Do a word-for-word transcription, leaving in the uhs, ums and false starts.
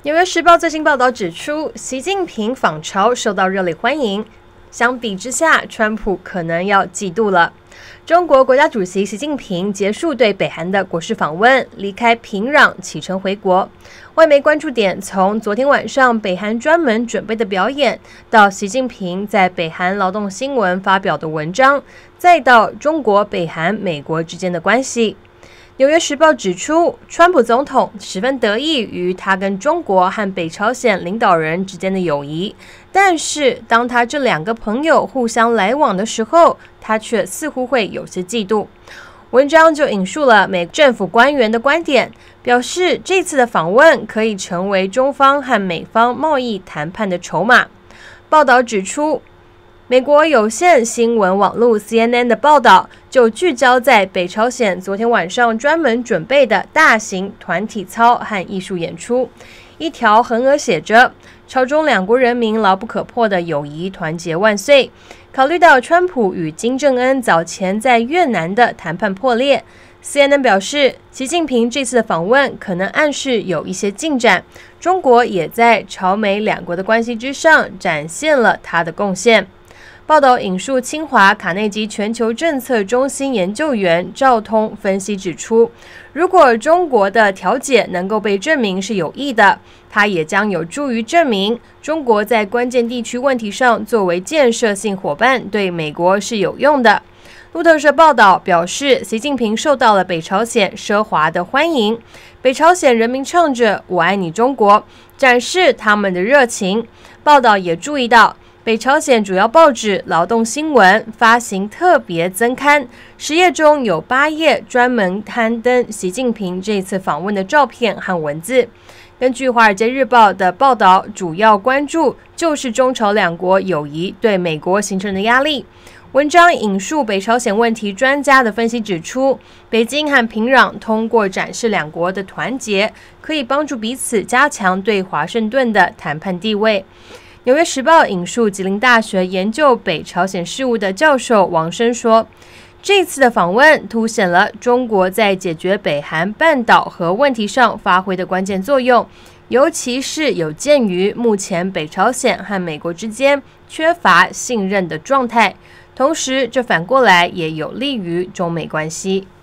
纽约时报最新报道指出，习近平访朝受到热烈欢迎，相比之下，川普可能要嫉妒了。中国国家主席习近平结束对北韩的国事访问，离开平壤启程回国。外媒关注点从昨天晚上北韩专门准备的表演，到习近平在北韩劳动新闻发表的文章，再到中国、北韩、美国之间的关系。纽约时报指出，川普总统十分得意于他跟中国和北朝鲜领导人之间的友谊，但是当他这两个朋友互相来往的时候，他却似乎会有些嫉妒。文章就引述了美政府官员的观点，表示这次的访问可以成为中方和美方贸易谈判的筹码。报道指出，美国有线新闻网络 C N N 的报道就聚焦在北朝鲜昨天晚上专门准备的大型团体操和艺术演出，一条横额写着“朝中两国人民牢不可破的友谊，团结万岁”。考虑到川普与金正恩早前在越南的谈判破裂， C N N 表示，习近平这次的访问可能暗示有一些进展，中国也在朝美两国的关系之上展现了他的贡献。报道引述清华卡内基全球政策中心研究员赵通分析指出，如果中国的调解能够被证明是有益的，它也将有助于证明中国在关键地区问题上作为建设性伙伴对美国是有用的。路透社报道表示，习近平受到了北朝鲜奢华的欢迎，北朝鲜人民唱着“我爱你中国”，展示他们的热情。报道也注意到，北朝鲜主要报纸《劳动新闻》发行特别增刊，十页中有八页专门刊登习近平这次访问的照片和文字。根据《华尔街日报》的报道，主要关注就是中朝两国友谊对美国形成的压力。文章引述北朝鲜问题专家的分析指出，北京和平壤通过展示两国的团结，可以帮助彼此加强对华盛顿的谈判地位。纽约时报引述吉林大学研究北朝鲜事务的教授王生说，这次的访问凸显了中国在解决北韩半岛核问题上发挥的关键作用，尤其是有鉴于目前北朝鲜和美国之间缺乏信任的状态，同时这反过来也有利于中美关系。